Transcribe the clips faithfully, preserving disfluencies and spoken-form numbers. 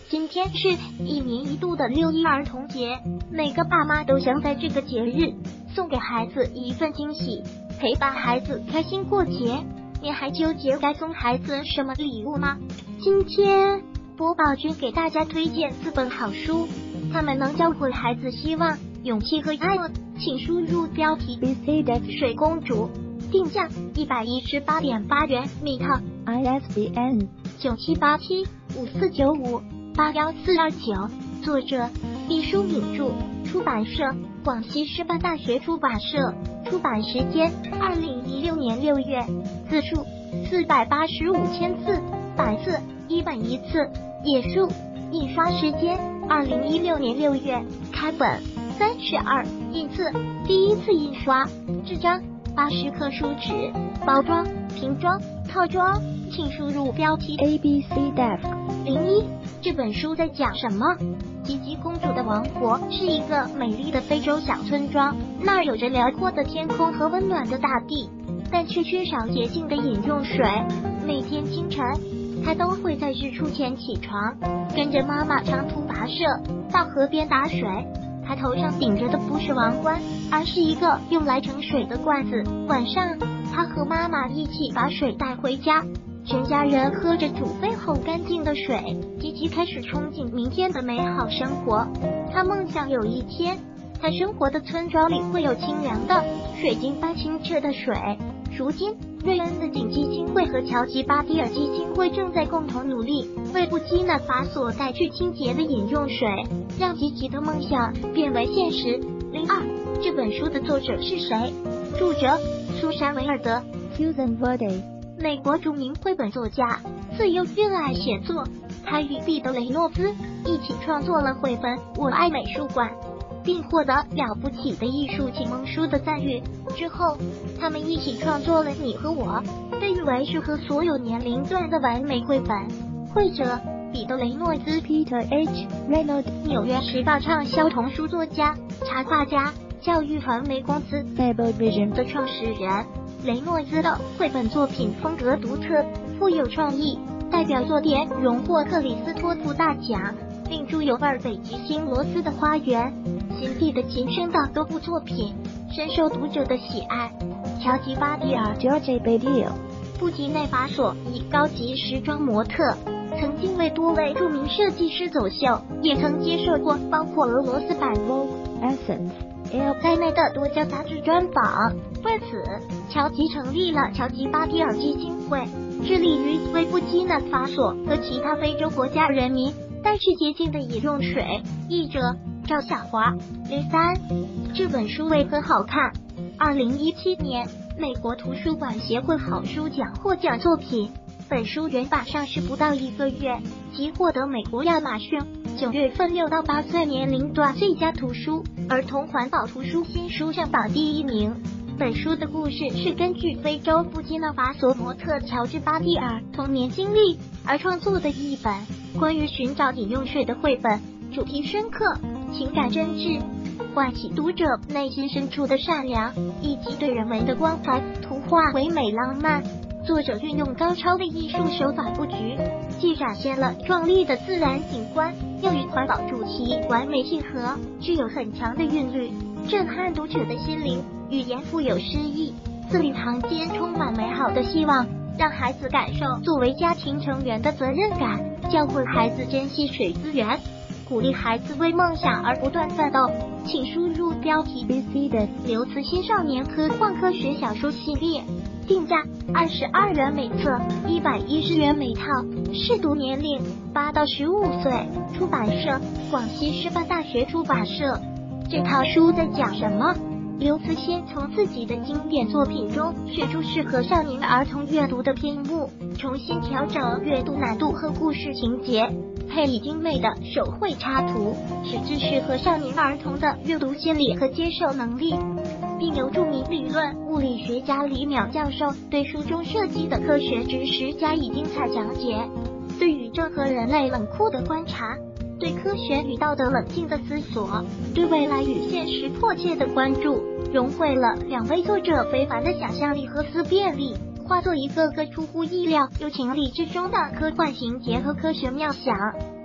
今天是一年一度的六一儿童节，每个爸妈都想在这个节日送给孩子一份惊喜，陪伴孩子开心过节。你还纠结该送孩子什么礼物吗？今天播报君给大家推荐四本好书，它们能教会孩子希望、勇气和爱。请输入标题 B C 的水公主，定价一百一十八点八元每套 ，I S B N 九七八七五四九五八幺四二九，作者毕淑敏著，出版社广西师范大学出版社，出版时间二零一六年六月，字数四百八十五千字，百字一本一次，页数印刷时间二零一六年六月，开本三十二，印次第一次印刷，制章八十克书纸，包装瓶装套装，请输入标题 A B C D E F 零一。这本书在讲什么？吉吉公主的王国是一个美丽的非洲小村庄，那儿有着辽阔的天空和温暖的大地，但却缺少洁净的饮用水。每天清晨，她都会在日出前起床，跟着妈妈长途跋涉到河边打水。她头上顶着的不是王冠，而是一个用来盛水的罐子。晚上，她和妈妈一起把水带回家，全家人喝着煮沸后干净的水，吉吉开始憧憬明天的美好生活。他梦想有一天，他生活的村庄里会有清凉的、水晶般清澈的水。如今，瑞恩的紧基金会和乔吉巴蒂尔基金会正在共同努力，为布基纳法索带去清洁的饮用水，让吉吉的梦想变为现实。零二，这本书的作者是谁？著者苏珊·维尔德 Susan Verde，美国著名绘本作家，自幼热爱写作。他与彼得·雷诺兹一起创作了绘本《我爱美术馆》，并获得了不起的艺术启蒙书的赞誉。之后，他们一起创作了《你和我》，被誉为适合所有年龄段的完美绘本。绘者彼得·雷诺兹 Peter H. Reynolds， 纽约时报畅销童书作家、插画家，教育传媒公司 Fable Vision 的创始人。雷诺兹的绘本作品风格独特，富有创意，代表作点荣获克里斯托弗大奖，并著有《二北极星罗斯的花园》、《心地的琴声》等多部作品，深受读者的喜爱。乔吉巴蒂尔 George Badil， 布吉内法索以高级时装模特，曾经为多位著名设计师走秀，也曾接受过包括俄罗斯版 Vogue、Essence、Elle 在内的多家杂志专访。为此，乔吉成立了乔吉巴蒂尔基金会，致力于为布基纳法索和其他非洲国家人民带去洁净的饮用水。译者赵小华。零三，这本书为何好看？二零一七年，美国图书馆协会好书奖获奖作品。本书原版上市不到一个月，即获得美国亚马逊九月份六到八岁年龄段最佳图书、儿童环保图书新书上榜第一名。本书的故事是根据非洲布基纳法索模特乔治巴蒂尔童年经历而创作的一本关于寻找饮用水的绘本，主题深刻，情感真挚，唤起读者内心深处的善良以及对人文的关怀，图画唯美浪漫。作者运用高超的艺术手法布局，既展现了壮丽的自然景观，又与环保主题完美契合，具有很强的韵律，震撼读者的心灵。语言富有诗意，字里行间充满美好的希望，让孩子感受作为家庭成员的责任感，教会孩子珍惜水资源，鼓励孩子为梦想而不断奋斗。请输入标题 B C 的刘慈欣少年科幻科学小说系列，定价二十二元每册，一百一十元每套，适读年龄八到十五岁，出版社广西师范大学出版社。这套书在讲什么？刘慈欣从自己的经典作品中选出适合少年儿童阅读的篇目，重新调整阅读难度和故事情节，配以精美的手绘插图，使之适合少年儿童的阅读心理和接受能力，并由著名理论物理学家李淼教授对书中涉及的科学知识加以精彩讲解，对宇宙和人类冷酷的观察，对科学与道德冷静的思索，对未来与现实迫切的关注，融汇了两位作者非凡的想象力和思辨力，化作一个个出乎意料又情理之中的科幻情节和科学妙想。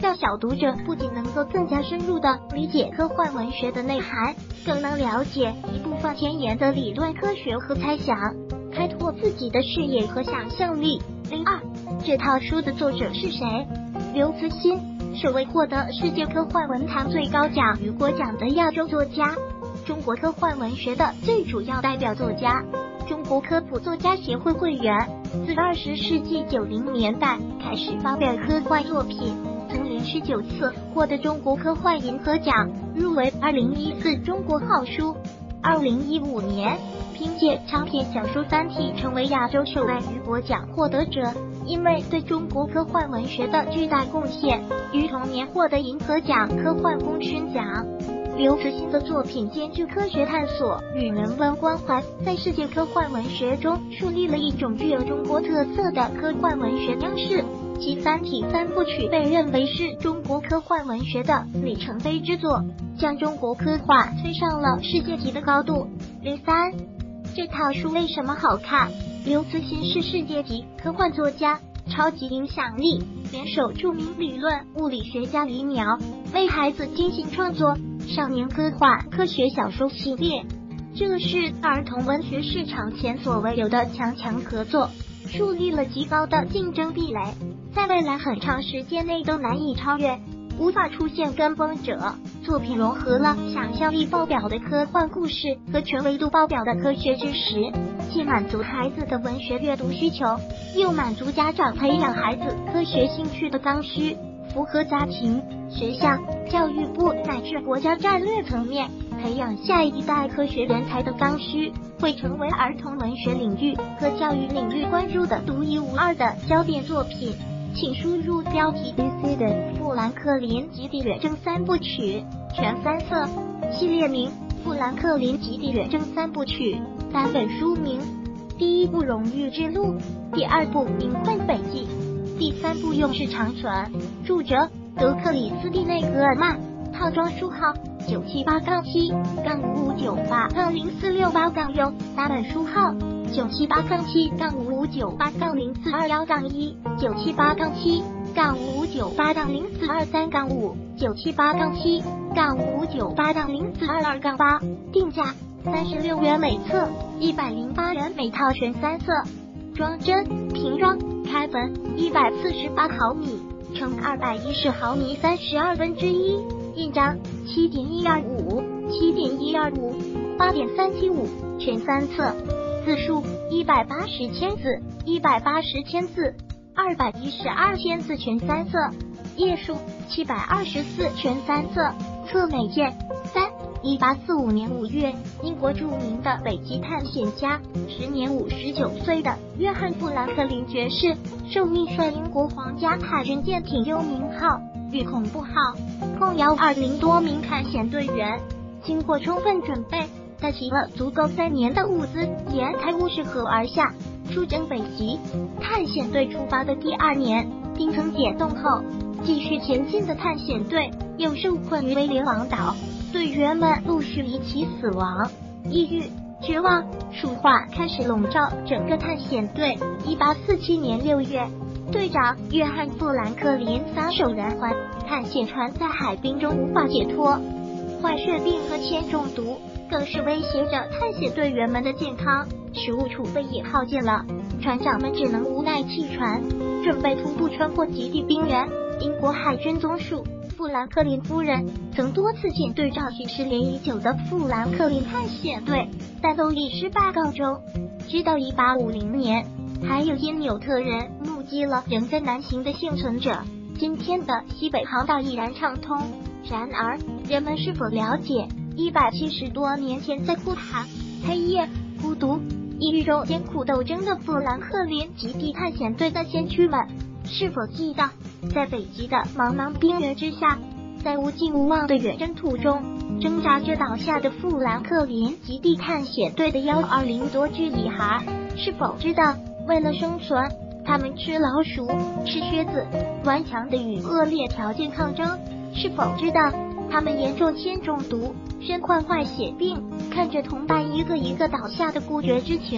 较小读者不仅能够更加深入地理解科幻文学的内涵，更能了解一部分前沿的理论科学和猜想，开拓自己的视野和想象力。零二，这套书的作者是谁？刘慈欣，首位获得世界科幻文坛最高奖雨果奖的亚洲作家，中国科幻文学的最主要代表作家，中国科普作家协会会员，自二十世纪九零年代开始发表科幻作品，曾连续九次获得中国科幻银河奖，入围二零一四中国好书。二零一五年，凭借长篇小说《三体》成为亚洲首位雨果奖获得者，因为对中国科幻文学的巨大贡献，于同年获得银河奖科幻功勋奖。刘慈欣的作品兼具科学探索与人文关怀，在世界科幻文学中树立了一种具有中国特色的科幻文学样式。其《三体》三部曲被认为是中国科幻文学的里程碑之作，将中国科幻推上了世界级的高度。零三，这套书为什么好看？刘慈欣是世界级科幻作家，超级影响力，联手著名理论物理学家李淼，为孩子精心创作少年科幻科学小说系列，这是儿童文学市场前所未有的强强合作，树立了极高的竞争壁垒，在未来很长时间内都难以超越，无法出现跟风者。作品融合了想象力爆表的科幻故事和全维度爆表的科学知识，既满足孩子的文学阅读需求，又满足家长培养孩子科学兴趣的刚需，符合家庭、学校、教育部乃至国家战略层面培养下一代科学人才的刚需，会成为儿童文学领域和教育领域关注的独一无二的焦点作品。请输入标题 D C 的《富兰克林极地远征三部曲》全三色，系列名《富兰克林极地远征三部曲》，单本书名：第一部《荣誉之路》，第二部《民困北极》，第三部《勇士长存》。著者：德克里斯蒂内·格尔曼，套装书号九七八七五五九八零四六八 U， 单本书号九七八七五五九八零四二一一九七八七五五九八零四二三五九七八七五五九八零四二二八，定价三十六元每册，一百零八元每套全三色。装帧瓶装，开本一百四十八毫米乘二百一十毫米三十二分之一，印章七点一二五 七点一二五 八点三七五全三册。字数一百八十千字，一百八十千字，二百一十二千字全三色。页数七百二十四全三色。侧美件三，一八四五年五月，英国著名的北极探险家，时年五十九岁的约翰·富兰克林爵士，受命率英国皇家海军舰艇幽冥号与恐怖号，共有二零多名探险队员。经过充分准备，带齐了足够三年的物资，沿开乌什河而下，出征北极。探险队出发的第二年，冰层解冻后，继续前进的探险队又受困于威廉王岛，队员们陆续离奇死亡，抑郁、绝望、鼠患开始笼罩整个探险队。一八四七年六月，队长约翰·富兰克林撒手人寰，探险船在海冰中无法解脱，坏血病和铅中毒更是威胁着探险队员们的健康，食物储备也耗尽了，船长们只能无奈弃船，准备徒步穿过极地冰原。英国海军总署富兰克林夫人曾多次遣队找寻失联已久的富兰克林探险队，但都以失败告终。直到一八五零年，还有因纽特人目击了仍在南行的幸存者，今天的西北航道依然畅通。然而，人们是否了解一百七十多年前在酷寒、黑夜、孤独、抑郁中艰苦斗争的富兰克林极地探险队的先驱们？是否记得，在北极的茫茫冰原之下，在无尽无望的远征途中，挣扎着倒下的富兰克林极地探险队的幺二零多具遗骸？是否知道，为了生存，他们吃老鼠、吃靴子，顽强地与恶劣条件抗争？是否知道，他们严重铅中毒，身患坏血病，看着同伴一个一个倒下的孤绝之情，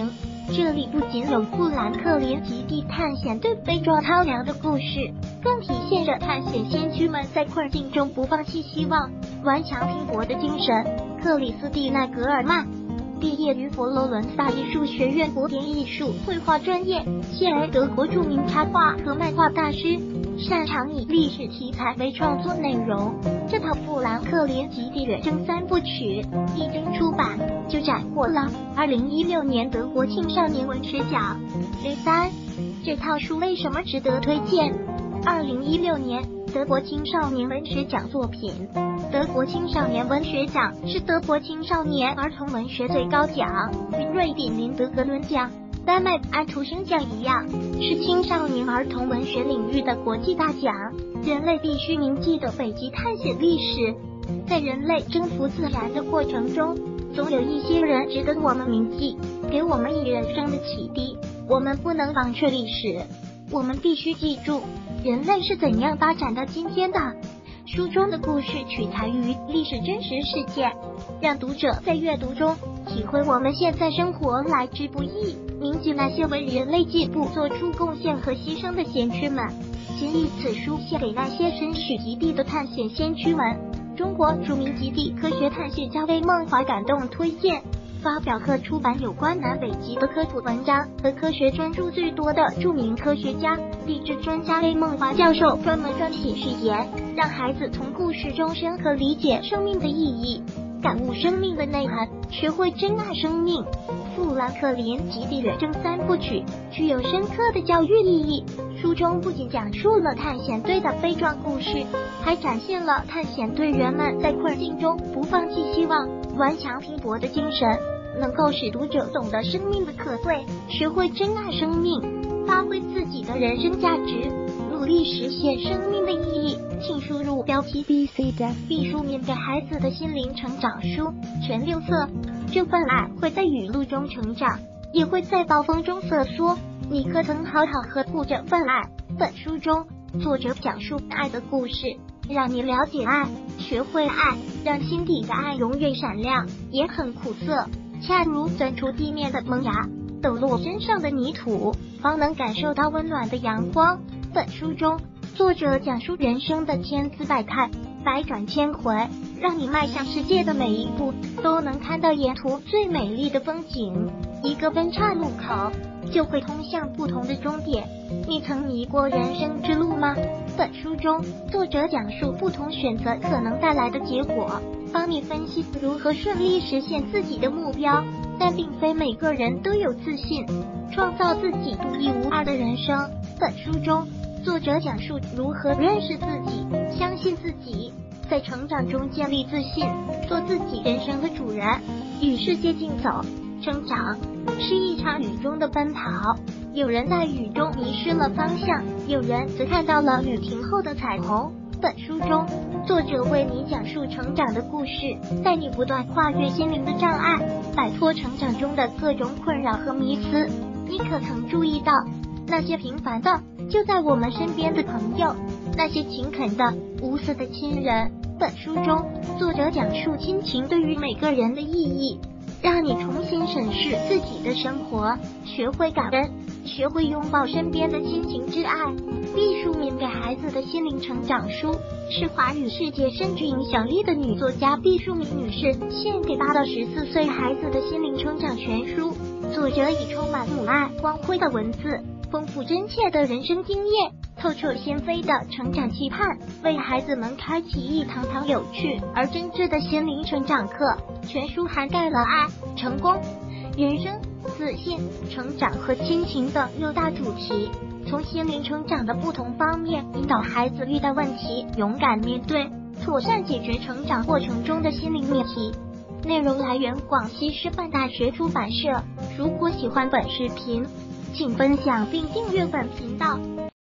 这里不仅有富兰克林基地探险队悲壮苍凉的故事，更体现着探险先驱们在困境中不放弃希望、顽强拼搏的精神。克里斯蒂娜·格尔曼毕业于佛罗伦萨艺术学院古典艺术绘画专业，现为德国著名插画和漫画大师，擅长以历史题材为创作内容。这套富兰克林基地远征三部曲一经出版就斩获了二零一六年德国青少年文学奖。第三，这套书为什么值得推荐？二零一六年德国青少年文学奖作品。德国青少年文学奖是德国青少年儿童文学最高奖，与瑞典林德格伦奖、丹麦安徒生奖一样，是青少年儿童文学领域的国际大奖。人类必须铭记的北极探险历史。在人类征服自然的过程中，总有一些人值得我们铭记，给我们以人生的启迪。我们不能忘却历史，我们必须记住人类是怎样发展到今天的。书中的故事取材于历史真实事件，让读者在阅读中体会我们现在生活来之不易，铭记那些为人类进步做出贡献和牺牲的先驱们。谨以此书献给那些身许极地的探险先驱们。中国著名极地科学探险家魏梦华感动推荐，发表和出版有关南北极的科普文章和科学专著最多的著名科学家、地质专家魏梦华教授专门专题序言，让孩子从故事中深刻理解生命的意义，感悟生命的内涵，学会珍爱生命。富兰克林极地远征三部曲具有深刻的教育意义。书中不仅讲述了探险队的悲壮故事，还展现了探险队员们在困境中不放弃希望、顽强拼搏的精神，能够使读者懂得生命的可贵，学会珍爱生命，发挥自己的人生价值，努力实现生命的意义。请输入标题 B C 的必书面给孩子的心灵成长书，全六册。这份爱会在雨露中成长，也会在暴风中瑟缩。你可曾好好呵护这份爱？本书中，作者讲述爱的故事，让你了解爱，学会爱，让心底的爱永远闪亮。也很苦涩，恰如钻出地面的萌芽，抖落身上的泥土，方能感受到温暖的阳光。本书中，作者讲述人生的千姿百态，百转千回，让你迈向世界的每一步都能看到沿途最美丽的风景。一个分岔路口就会通向不同的终点，你曾迷过人生之路吗？本书中，作者讲述不同选择可能带来的结果，帮你分析如何顺利实现自己的目标。但并非每个人都有自信，创造自己独一无二的人生。本书中，作者讲述如何认识自己，相信自己，在成长中建立自信，做自己人生的主人，与世界竞走。成长是一场雨中的奔跑，有人在雨中迷失了方向，有人则看到了雨停后的彩虹。本书中，作者为你讲述成长的故事，带你不断跨越心灵的障碍，摆脱成长中的各种困扰和迷思。你可曾注意到，那些平凡的就在我们身边的朋友，那些勤恳的无私的亲人。本书中，作者讲述亲情对于每个人的意义，让你重新审视自己的生活，学会感恩，学会拥抱身边的亲情之爱。毕淑敏给孩子的心灵成长书，是华语世界深具影响力的女作家毕淑敏女士献给八到十四岁孩子的心灵成长全书。作者以充满母爱光辉的文字，丰富真切的人生经验，透彻心扉的成长期盼，为孩子们开启一堂堂有趣而真挚的心灵成长课。全书涵盖了爱、成功、人生、自信、成长和亲情的六大主题，从心灵成长的不同方面引导孩子遇到问题，勇敢面对，妥善解决成长过程中的心灵命题。内容来源广西师范大学出版社。如果喜欢本视频，请分享并订阅本频道。